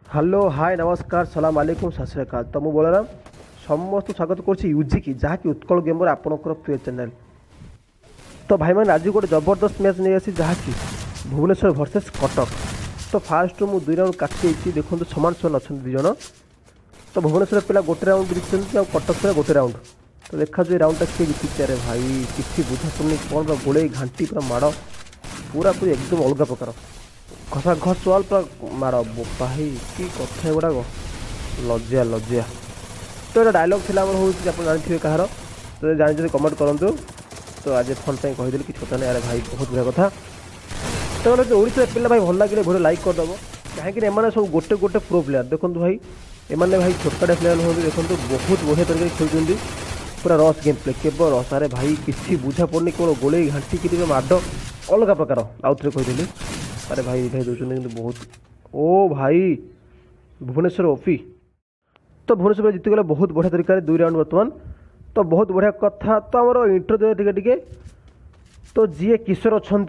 Hello hi नमस्कार सलाम आलैकुम सत श्री अकाल। तो मु बलराम समस्त स्वागत करुच्ची यूजिकी जहाँकि उत्कल गेमर आपणकर प्रिय चैनल। तो भाई मैंने आज गोटे जबरदस्त मैच नहीं आसी जहाँकि भुवनेश्वर वर्सेस कटक। तो फास्ट मु 2 राउंड काटी देखो समान समान अच्छा दुज। तो भुवनेश्वर पिला गोटे राउंड जीति और कटक पिला गोटे राउंड। तो देखा जो राउंड किए जीति। अरे भाई किसी बुझा पड़नी कौन पूरा गोले घाटी पूरा माड़ पूरा पूरी एकदम अलग प्रकार घसा घस वाल पूरा माड़ भाई कि कथा गुड़ाक लज्जा लज्जा। तो ये डायलॉग थी हूँ आप जानते कहार तो जानते कमेंट करूँ। तो आज फन पे कहीदेली कि कथा नहीं। अरे भाई बहुत बढ़िया कथा। तो ओडिशा पिला भाई भल लगे भिडियो लाइक करदेव कहीं एम सब गोटे गोटे प्रो प्लेयर देखो भाई एम भाई छोटा प्लेयर हूँ देखो बहुत बढ़िया तरीके खेलुँच पूरा रस गेम प्ले केवल रस। अरे भाई किसी बुझा पड़नी केवल गोले घाटी कि माड अलग प्रकार आउ थे कहीदेली। अरे भाई भाई दूसरे बहुत ओ भाई भुवनेश्वर ओपी। तो भुवनेश्वर जीतीगले बहुत बढ़िया तरीके 2 राउंड बर्तमान। तो बहुत बढ़िया कथा। तो आमर इंट्रो दे टे तो जी किशोर अच्छा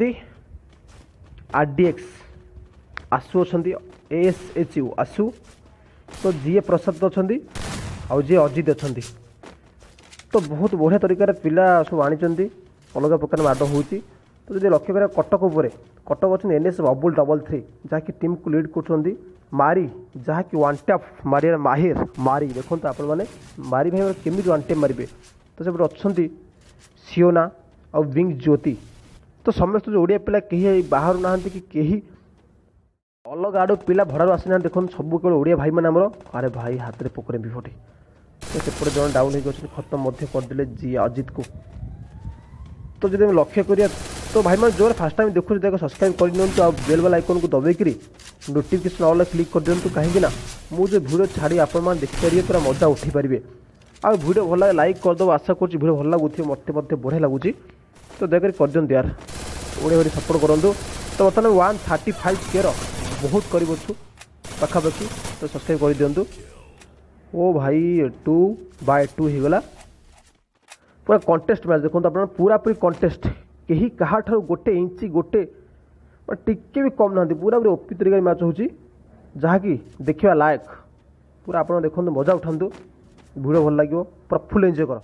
RDX आसु अच्छा ASHU आसु। तो जी प्रसाद अच्छा आउ जी अजित अच्छा। तो बहुत बढ़िया तरीके पिला सब आनी अलग प्रकार माड हो। तो जब लक्ष्य करें कटक उपर कटक अच्छा NS बबुल 33 जहाँकि टीम को लीड कर मारी जहाँकि वन टैप मारे माहिर मारी देखो आपण मैंने मारी भाई केमी वन टैप मारे। तो से अच्छा सियोना और विंग ज्योति। तो समस्त जो ओडिया पिला कहीं बाहर ना कि कहीं अलग आड़ पिला भड़ारू आसी ना देखो सब केवल ओडिया भाई मैंने आमर। अरे भाई हाथ में पोकरे विफटी। तो सेपटे जन डाउन हो खत्म करदे जी अजित को। तो जब लक्ष्य करिया तो भाई मैं जो फास्ट टाइम देखो देखो सब्सक्राइब कर दिंतु आ बेल वाला आइकन को दबाई नोटिफिकेशन ऑल क्लिक कर दिंतु कहीं मुझे वीडियो छाड़ी आपण देखिपारे पूरा मजा उठी पारे। आ वीडियो भल लगे लाइक करदेव आशा कर वीडियो भल लगुच मत बढ़िया लगुच। तो दयाकोरी कर दिंतु यार ओडिया भाई सपोर्ट करूँ। तो बर्तमान 135K बहुत कर पाखापाखि। तो सब्सक्राइब कर दिंतु। ओ भाई 2/2 होगला पूरा कंटेस्ट मैच देखो आप पूरा पूरी कंटेस्ट कहीं कहा गोटे इंची गोटे टिके भी कम ना पूरा पूरी ओपी तरीके मैच हो जहाँकि देखा लायक पूरा आप देखो मजा उठातु वीडियो भल लगे पूरा फुल एंजॉय कर।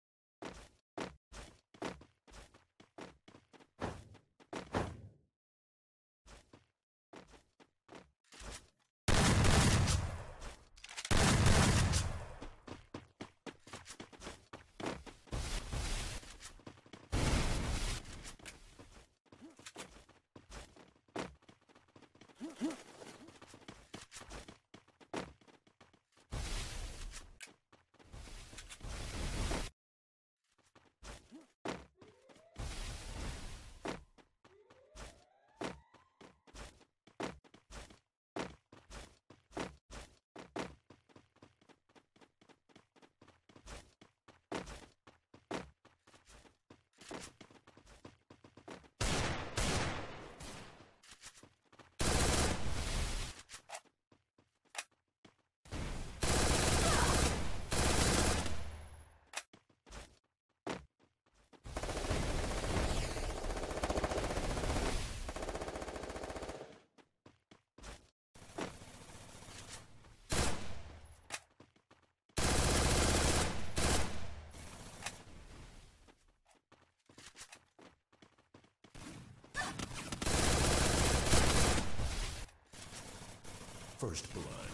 First blood.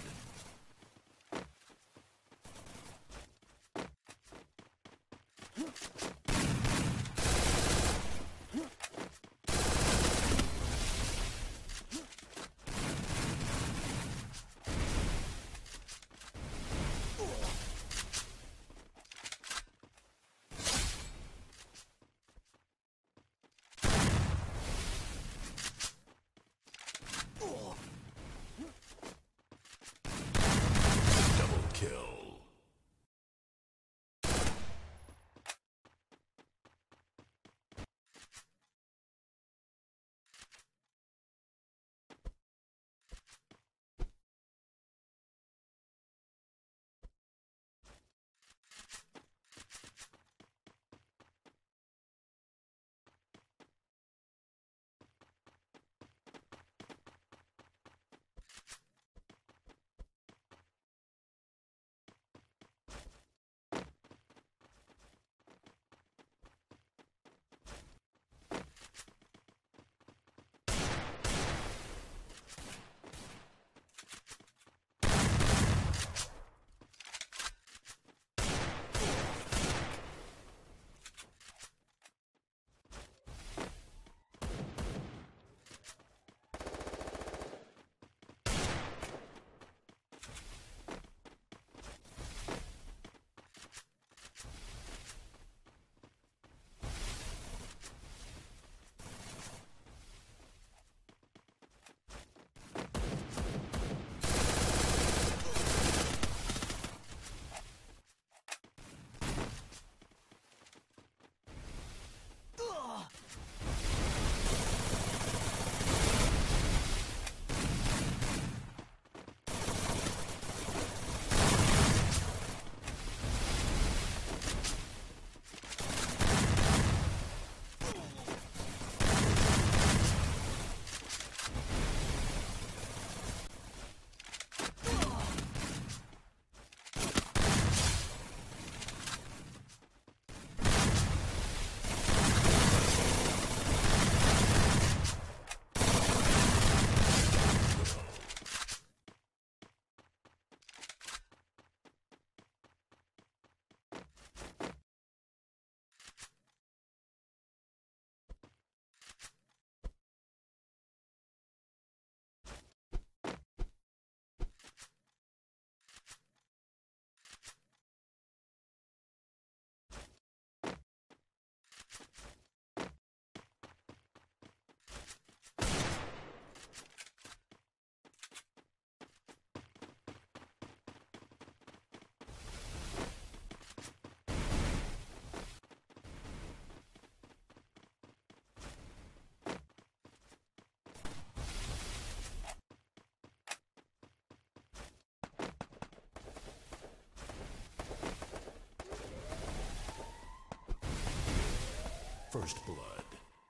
First blood.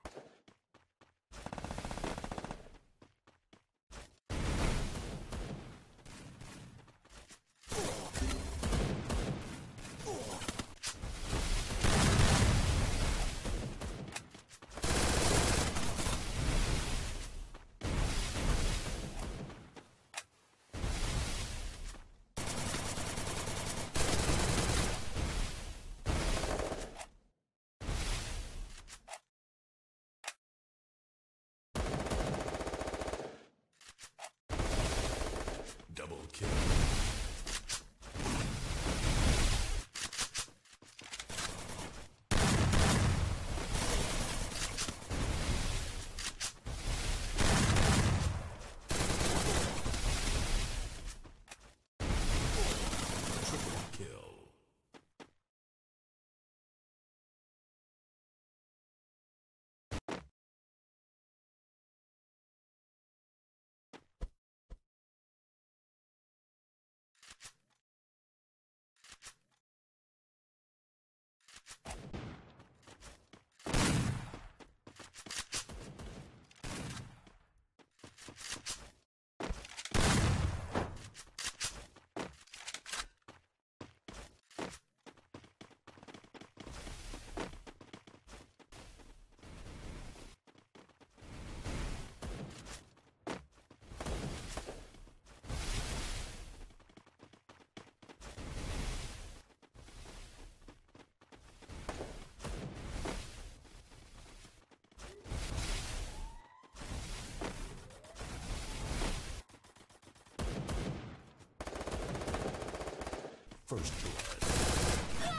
Double kill. Triple kill. First blood.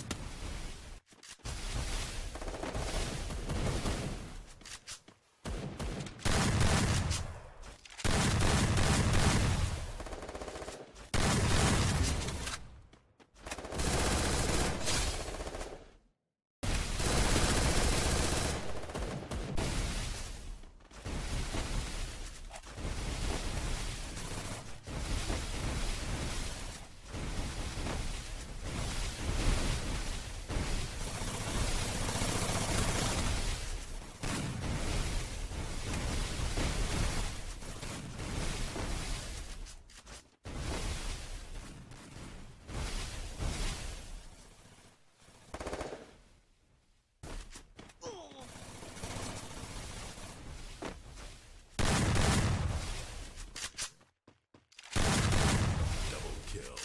Double kill.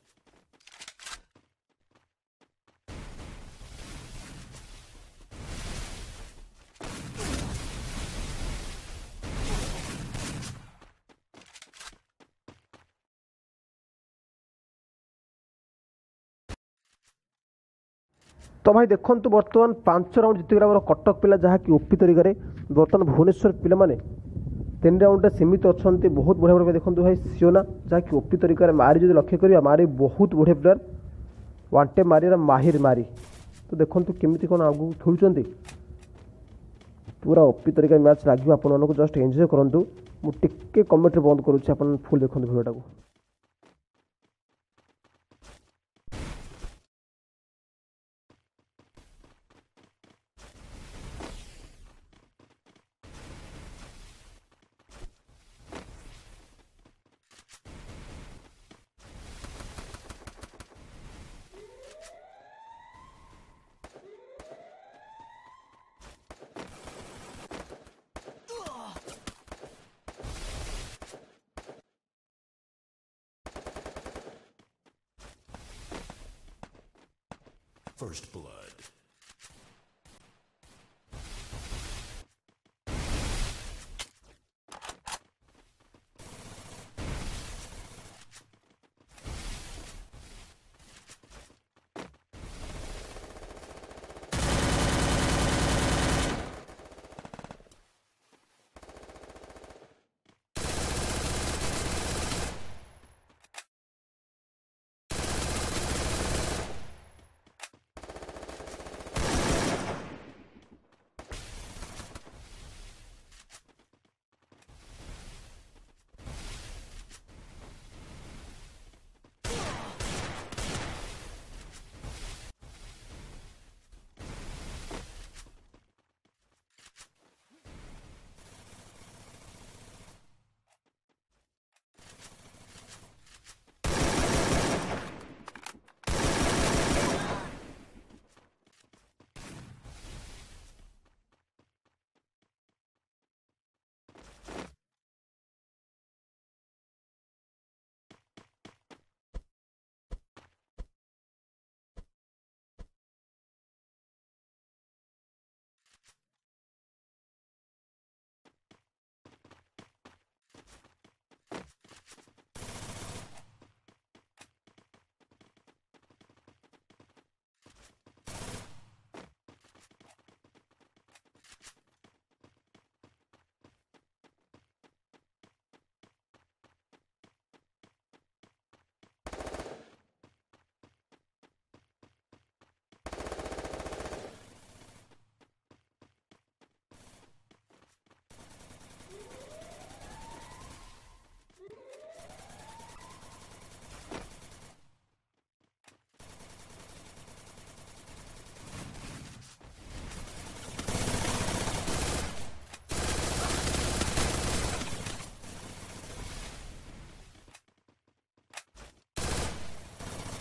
तो भाई देखु बर्तमान 5 राउंड जीतगला आम कटक पिला जहाँकि ओपी तरीके बर्तमान भुवनेश्वर पिला माने 3 राउंड सीमित अच्छा बहुत बढ़िया बढ़िया देखो भाई सियोना जहाँकि ओपी तरीके मारी जो लक्ष्य करा मारी बहुत बढ़िया प्लेयर वन टे मारिया माहिर मारी तो देखो केमी कौन आगू खेलुंट पूरा ओपी तरीके मैच लगे आपको जस्ट एंजॉय करूँ मुझे कमेंट बंद करुच्ची आप फुल देखो भिडियोटा को। First blood.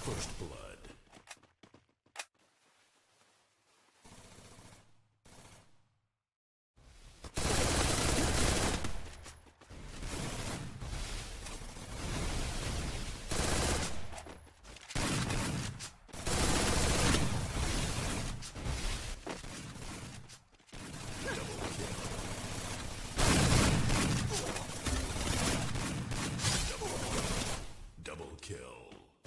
First blood. Double kill.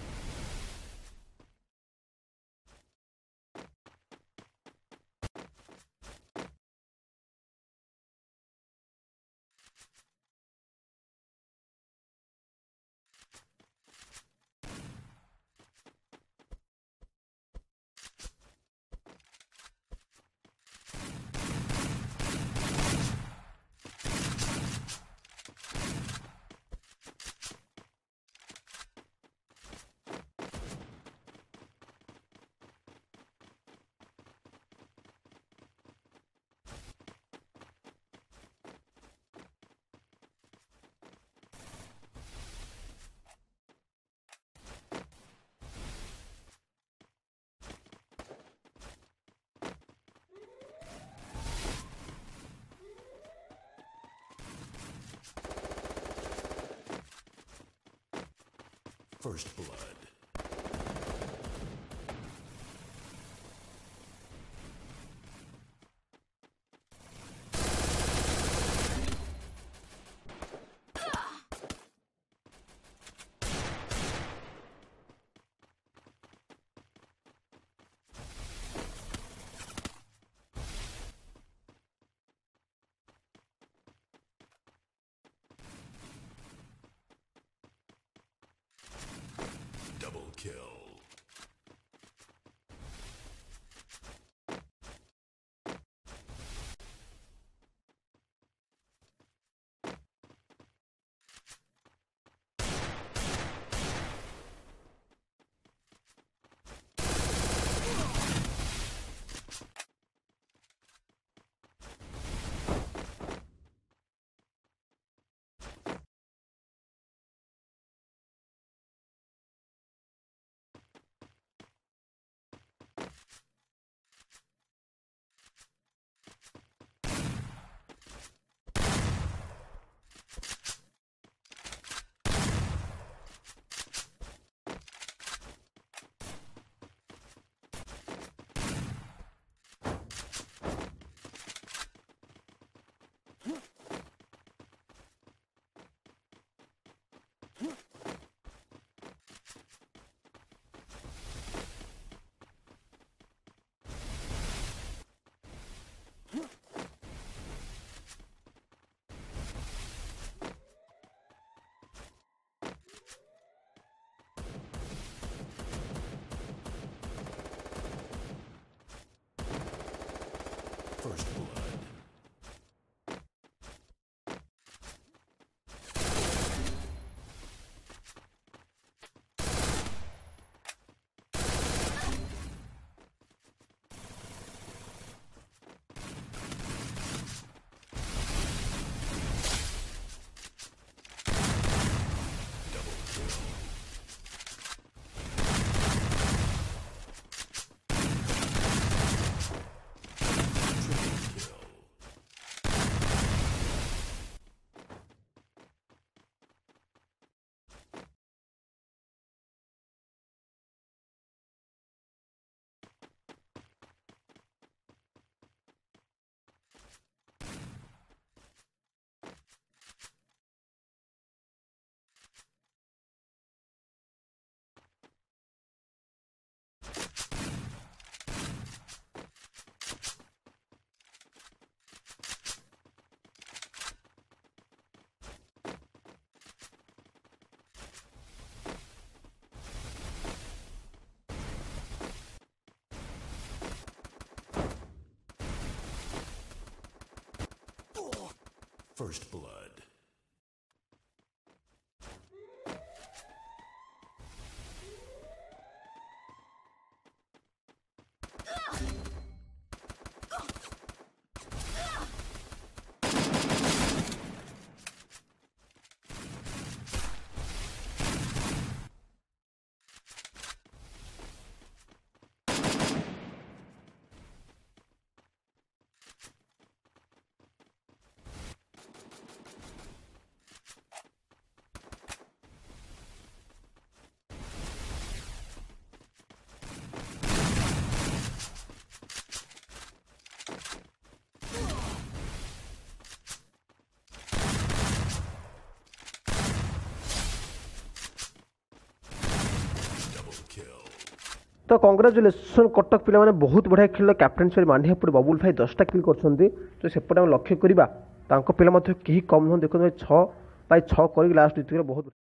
First blood. Double kill. First blood. First blood. तो कंग्राचुलेसन कटक पिला माने बहुत बढ़िया खेल कैप्टेनसी मांडिया पड़े बबुल भाई 10टा किल करछंती तो सेपटे हम लक्ष्य करबा तांको पिला मध्य केही कम न देखो 6 बाय 6 करी लास्ट जीत बहुत